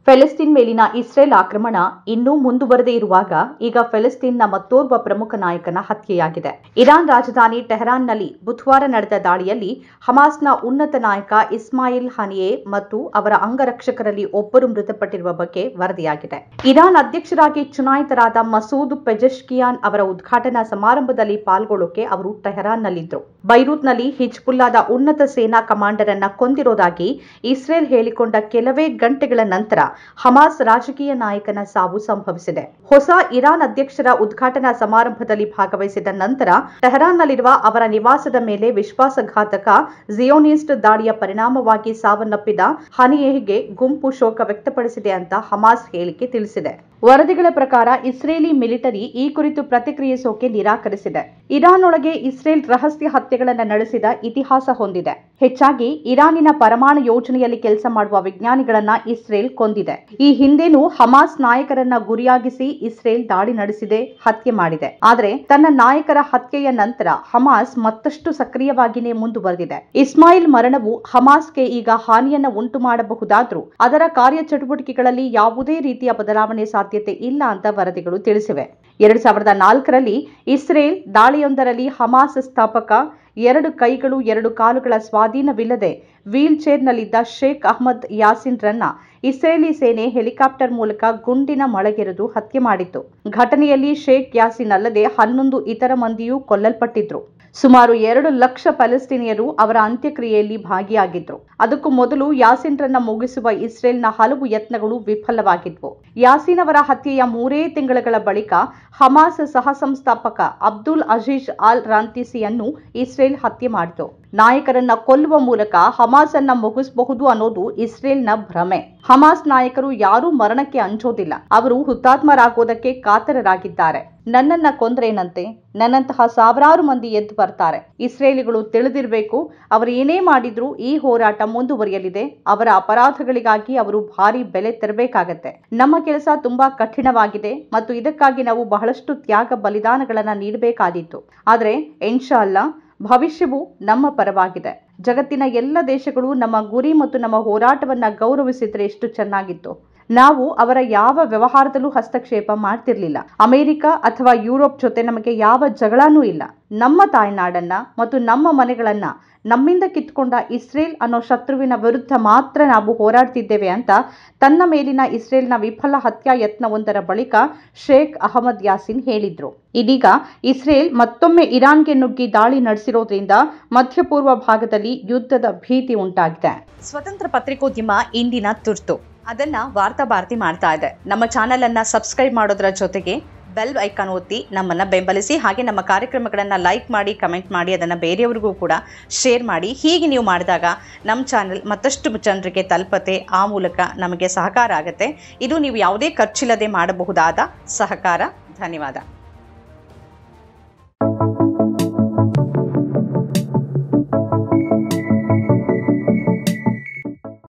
ಫೆಲಿಸ್ತೀನ್ ಮೇಲಿನ ಇಸ್ರೇಲ್ ಆಕ್ರಮಣ ಇನ್ನೂ ಮುಂದುವರೆದೇ ಇರುವಾಗ ಈಗ ಫೆಲಿಸ್ತೀನ್ನ ಮತ್ತೋರ್ವ ಪ್ರಮುಖ ನಾಯಕನ ಹತ್ಯೆಯಾಗಿದೆ. ಇರಾನ್ ರಾಜಧಾನಿ ಟೆಹರಾನ್ನಲ್ಲಿ ಬುಧವಾರ ನಡೆದ ದಾಳಿಯಲ್ಲಿ ಹಮಾಸ್ನ ಉನ್ನತ ನಾಯಕ ಇಸ್ಮಾಯಿಲ್ ಹನಿಯೆ ಮತ್ತು ಅವರ ಅಂಗರಕ್ಷಕರಲ್ಲಿ ಒಬ್ಬರು ಮೃತಪಟ್ಟಿರುವ ಬಗ್ಗೆ ವರದಿಯಾಗಿದೆ. ಇರಾನ್ ಅಧ್ಯಕ್ಷರಾಗಿ ಚುನಾಯಿತರಾದ ಮಸೂದ್ ಪೆಜೆಶ್ಕಿಯಾನ್ ಅವರ ಉದ್ಘಾಟನಾ ಸಮಾರಂಭದಲ್ಲಿ ಪಾಲ್ಗೊಳ್ಳೋಕೆ ಅವರು ಟೆಹರಾನ್ನಲ್ಲಿದ್ದರು. ಬೈರೂತ್ನಲ್ಲಿ ಹಿಜ್ಬುಲ್ಲಾದ ಉನ್ನತ ಸೇನಾ ಕಮಾಂಡರ್ ಅನ್ನ ಕೊಂದಿರೋದಾಗಿ ಇಸ್ರೇಲ್ ಹೇಳಿಕೊಂಡ ಕೆಲವೇ ಗಂಟೆಗಳ ನಂತರ ಹಮಾಸ್ ರಾಜಕೀಯ ನಾಯಕನ ಸಾವು ಸಂಭವಿಸಿದೆ. ಹೊಸ ಇರಾನ್ ಅಧ್ಯಕ್ಷರ ಉದ್ಘಾಟನಾ ಸಮಾರಂಭದಲ್ಲಿ ಭಾಗವಹಿಸಿದ ನಂತರ ಟೆಹರಾನ್ನಲ್ಲಿರುವ ಅವರ ನಿವಾಸದ ಮೇಲೆ ವಿಶ್ವಾಸಘಾತಕ ಜಿಯೋನಿಸ್ಟ್ ದಾಳಿಯ ಪರಿಣಾಮವಾಗಿ ಸಾವನ್ನಪ್ಪಿದ ಹನಿಯೆಗೆ ಗುಂಪು ಶೋಕ ವ್ಯಕ್ತಪಡಿಸಿದೆ ಅಂತ ಹಮಾಸ್ ಹೇಳಿಕೆ ತಿಳಿಸಿದೆ. ವರದಿಗಳ ಪ್ರಕಾರ ಇಸ್ರೇಲಿ ಮಿಲಿಟರಿ ಈ ಕುರಿತು ಪ್ರತಿಕ್ರಿಯಿಸೋಕೆ ನಿರಾಕರಿಸಿದೆ. ಇರಾನ್ ಒಳಗೆ ಇಸ್ರೇಲ್ ರಹಸ್ಯ ಹತ್ಯೆಗಳನ್ನು ನಡೆಸಿದ ಇತಿಹಾಸ ಹೊಂದಿದೆ. ಹೆಚ್ಚಾಗಿ ಇರಾನಿನ ಪರಮಾಣು ಯೋಜನೆಯಲ್ಲಿ ಕೆಲಸ ಮಾಡುವ ವಿಜ್ಞಾನಿಗಳನ್ನ ಇಸ್ರೇಲ್ ಕೊಂದಿದೆ. ಈ ಹಿಂದೆನೂ ಹಮಾಸ್ ನಾಯಕರನ್ನ ಗುರಿಯಾಗಿಸಿ ಇಸ್ರೇಲ್ ದಾಳಿ ನಡೆಸಿದೆ, ಹತ್ಯೆ ಮಾಡಿದೆ. ಆದರೆ ತನ್ನ ನಾಯಕರ ಹತ್ಯೆಯ ನಂತರ ಹಮಾಸ್ ಮತ್ತಷ್ಟು ಸಕ್ರಿಯವಾಗಿಯೇ ಮುಂದುವರೆದಿದೆ. ಇಸ್ಮಾಯಿಲ್ ಮರಣವು ಹಮಾಸ್ಗೆ ಈಗ ಹಾನಿಯನ್ನ ಉಂಟು ಮಾಡಬಹುದಾದ್ರೂ ಅದರ ಕಾರ್ಯಚಟುವಟಿಕೆಗಳಲ್ಲಿ ಯಾವುದೇ ರೀತಿಯ ಬದಲಾವಣೆ ಸಾಧ್ಯತೆ ಇಲ್ಲ ಅಂತ ವರದಿಗಳು ತಿಳಿಸಿವೆ. 2004ರಲ್ಲಿ ಇಸ್ರೇಲ್ ದಾಳಿಯೊಂದರಲ್ಲಿ ಹಮಾಸ್ ಸ್ಥಾಪಕ 2 ಕೈಗಳು 2 ಕಾಲುಗಳ ಸ್ವಾಧೀನವಿಲ್ಲದೆ ವೀಲ್ ಚೇರ್ನಲ್ಲಿದ್ದ ಶೇಖ್ ಅಹ್ಮದ್ ಯಾಸಿನ್ ರನ್ನ ಇಸ್ರೇಲಿ ಸೇನೆ ಹೆಲಿಕಾಪ್ಟರ್ ಮೂಲಕ ಗುಂಡಿನ ಮಳೆಗೆರೆದು ಹತ್ಯೆ ಮಾಡಿತ್ತು. ಘಟನೆಯಲ್ಲಿ ಶೇಖ್ ಯಾಸಿನ್ ಅಲ್ಲದೆ 11 ಇತರ ಮಂದಿಯೂ ಕೊಲ್ಲಲ್ಪಟ್ಟಿದ್ರು. ಸುಮಾರು 2 ಲಕ್ಷ ಪ್ಯಾಲೆಸ್ತೀನಿಯರು ಅವರ ಅಂತ್ಯಕ್ರಿಯೆಯಲ್ಲಿ ಭಾಗಿಯಾಗಿದ್ರು. ಅದಕ್ಕೂ ಮೊದಲು ಯಾಸಿನ್ ರನ್ನ ಮುಗಿಸುವ ಇಸ್ರೇಲ್ನ ಹಲವು ಯತ್ನಗಳು ವಿಫಲವಾಗಿದ್ವು. ಯಾಸಿನ್ ಅವರ ಹತ್ಯೆಯ 3 ತಿಂಗಳ ಬಳಿಕ ಹಮಾಸ್ ಸಹ ಸಂಸ್ಥಾಪಕ ಅಬ್ದುಲ್ ಅಜೀಜ್ ಅಲ್ ರಾಂತಿಸಿಯನ್ನು ಇಸ್ರೇಲ್ ಹತ್ಯೆ ಮಾಡಿತು. ನಾಯಕರನ್ನ ಕೊಲ್ಲುವ ಮೂಲಕ ಹಮಾಸ್ ಅನ್ನ ಮುಗಿಸಬಹುದು ಅನ್ನೋದು ಇಸ್ರೇಲ್ನ ಭ್ರಮೆ. ಹಮಾಸ್ ನಾಯಕರು ಯಾರೂ ಮರಣಕ್ಕೆ ಅಂಜೋದಿಲ್ಲ. ಅವರು ಹುತಾತ್ಮರಾಗೋದಕ್ಕೆ ಕಾತರರಾಗಿದ್ದಾರೆ. ನನ್ನನ್ನ ಕೊಂದ್ರೇನಂತೆ, ನನ್ನಂತಹ ಸಾವಿರಾರು ಮಂದಿ ಎದ್ದು ಬರ್ತಾರೆ. ಇಸ್ರೇಲಿಗಳು ತಿಳಿದಿರಬೇಕು, ಅವರು ಏನೇ ಮಾಡಿದ್ರೂ ಈ ಹೋರಾಟ ಮುಂದುವರಿಯಲಿದೆ. ಅವರ ಅಪರಾಧಗಳಿಗಾಗಿ ಅವರು ಭಾರಿ ಬೆಲೆ ತೆರಬೇಕಾಗತ್ತೆ. ನಮ್ಮ ಕೆಲಸ ತುಂಬಾ ಕಠಿಣವಾಗಿದೆ ಮತ್ತು ಇದಕ್ಕಾಗಿ ನಾವು ಬಹಳಷ್ಟು ತ್ಯಾಗ ಬಲಿದಾನಗಳನ್ನ ನೀಡಬೇಕಾದೀತು. ಆದರೆ ಇನ್ಶಾ ಅಲ್ಲಾ ಭವಿಷ್ಯವು ನಮ್ಮ ಪರವಾಗಿದೆ. ಜಗತ್ತಿನ ಎಲ್ಲ ದೇಶಗಳು ನಮ್ಮ ಗುರಿ ಮತ್ತು ನಮ್ಮ ಹೋರಾಟವನ್ನ ಗೌರವಿಸಿದ್ರೆ ಎಷ್ಟು ಚೆನ್ನಾಗಿತ್ತು. ನಾವು ಅವರ ಯಾವ ವ್ಯವಹಾರದಲ್ಲೂ ಹಸ್ತಕ್ಷೇಪ ಮಾಡ್ತಿರ್ಲಿಲ್ಲ. ಅಮೆರಿಕ ಅಥವಾ ಯುರೋಪ್ ಜೊತೆ ನಮಗೆ ಯಾವ ಜಗಳನೂ ಇಲ್ಲ. ನಮ್ಮ ತಾಯ್ನಾಡನ್ನ ಮತ್ತು ನಮ್ಮ ಮನೆಗಳನ್ನ ನಮ್ಮಿಂದ ಕಿತ್ಕೊಂಡ ಇಸ್ರೇಲ್ ಅನ್ನೋ ಶತ್ರುವಿನ ವಿರುದ್ಧ ಮಾತ್ರ ನಾವು ಹೋರಾಡ್ತಿದ್ದೇವೆ ಅಂತ ತನ್ನ ಮೇಲಿನ ಇಸ್ರೇಲ್ನ ವಿಫಲ ಹತ್ಯಾ ಯತ್ನವೊಂದರ ಬಳಿಕ ಶೇಖ್ ಅಹಮದ್ ಯಾಸಿನ್ ಹೇಳಿದ್ರು. ಇದೀಗ ಇಸ್ರೇಲ್ ಮತ್ತೊಮ್ಮೆ ಇರಾನ್ಗೆ ನುಗ್ಗಿ ದಾಳಿ ನಡೆಸಿರೋದ್ರಿಂದ ಮಧ್ಯಪೂರ್ವ ಭಾಗದಲ್ಲಿ ಯುದ್ಧದ ಭೀತಿ ಉಂಟಾಗಿದೆ. ಸ್ವತಂತ್ರ ಪತ್ರಿಕೋದ್ಯಮ ಇಂದಿನ ತುರ್ತು. ಅದನ್ನ ವಾರ್ತಾ ಭಾರತಿ ಮಾಡ್ತಾ ಇದೆ. ನಮ್ಮ ಚಾನೆಲ್ ಅನ್ನ ಸಬ್ಸ್ಕ್ರೈಬ್ ಮಾಡೋದ್ರ ಜೊತೆಗೆ ಬೆಲ್ ಐಕಾನ್ ಒತ್ತಿ ನಮ್ಮನ್ನ ಬೆಂಬಲಿಸಿ. ಹಾಗೆ ನಮ್ಮ ಕಾರ್ಯಕ್ರಮಗಳನ್ನ ಲೈಕ್ ಮಾಡಿ, ಕಮೆಂಟ್ ಮಾಡಿ, ಅದನ್ನ ಬೇರೆಯವರಿಗೂ ಕೂಡ ಶೇರ್ ಮಾಡಿ. ಹೀಗೆ ನೀವು ಮಾಡಿದಾಗ ನಮ್ಮ ಚಾನೆಲ್ ಮತ್ತಷ್ಟು ಜನರಿಗೆ ತಲುಪತ್ತೆ. ಆ ಮೂಲಕ ನಮಗೆ ಸಹಕಾರ ಆಗುತ್ತೆ. ಇದು ನೀವು ಯಾವುದೇ ಖರ್ಚಿಲ್ಲದೆ ಮಾಡಬಹುದಾದ ಸಹಕಾರ. ಧನ್ಯವಾದ.